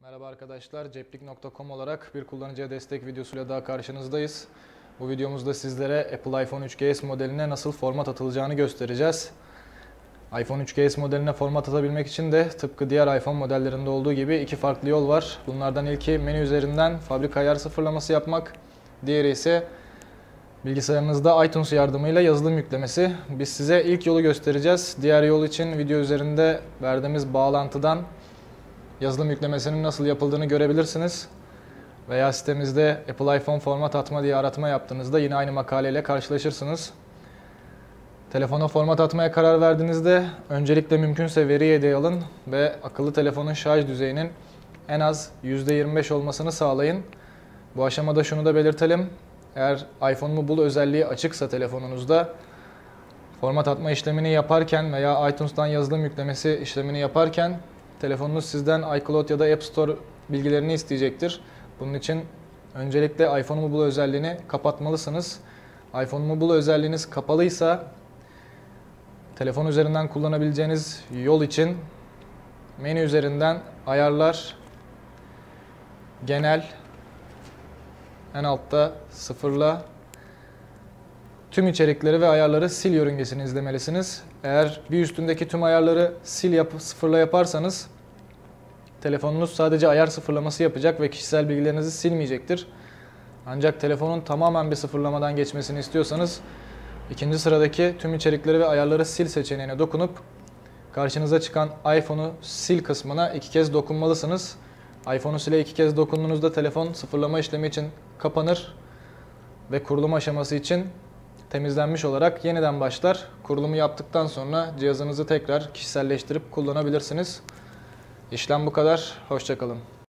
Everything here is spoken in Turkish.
Merhaba arkadaşlar, ceplik.com olarak bir kullanıcıya destek videosuyla daha karşınızdayız. Bu videomuzda sizlere Apple iPhone 3GS modeline nasıl format atılacağını göstereceğiz. iPhone 3GS modeline format atabilmek için de tıpkı diğer iPhone modellerinde olduğu gibi iki farklı yol var. Bunlardan ilki menü üzerinden fabrika ayar sıfırlaması yapmak. Diğeri ise bilgisayarınızda iTunes yardımıyla yazılım yüklemesi. Biz size ilk yolu göstereceğiz. Diğer yol için video üzerinde verdiğimiz bağlantıdan yazılım yüklemesinin nasıl yapıldığını görebilirsiniz. Veya sitemizde Apple iPhone format atma diye aratma yaptığınızda yine aynı makaleyle karşılaşırsınız. Telefona format atmaya karar verdiğinizde öncelikle mümkünse veri yedeği alın ve akıllı telefonun şarj düzeyinin en az %25 olmasını sağlayın. Bu aşamada şunu da belirtelim. Eğer iPhone'u bul özelliği açıksa telefonunuzda format atma işlemini yaparken veya iTunes'tan yazılım yüklemesi işlemini yaparken telefonunuz sizden iCloud ya da App Store bilgilerini isteyecektir. Bunun için öncelikle iPhone'u bul özelliğini kapatmalısınız. iPhone'u bul özelliğiniz kapalıysa telefon üzerinden kullanabileceğiniz yol için menü üzerinden ayarlar, genel, en altta sıfırla, tüm içerikleri ve ayarları sil yörüngesini izlemelisiniz. Eğer bir üstündeki tüm ayarları sıfırla yaparsanız telefonunuz sadece ayar sıfırlaması yapacak ve kişisel bilgilerinizi silmeyecektir. Ancak telefonun tamamen bir sıfırlamadan geçmesini istiyorsanız ikinci sıradaki tüm içerikleri ve ayarları sil seçeneğine dokunup karşınıza çıkan iPhone'u sil kısmına iki kez dokunmalısınız. iPhone'u sile iki kez dokunduğunuzda telefon sıfırlama işlemi için kapanır ve kurulum aşaması için temizlenmiş olarak yeniden başlar. Kurulumu yaptıktan sonra cihazınızı tekrar kişiselleştirip kullanabilirsiniz. İşlem bu kadar. Hoşça kalın.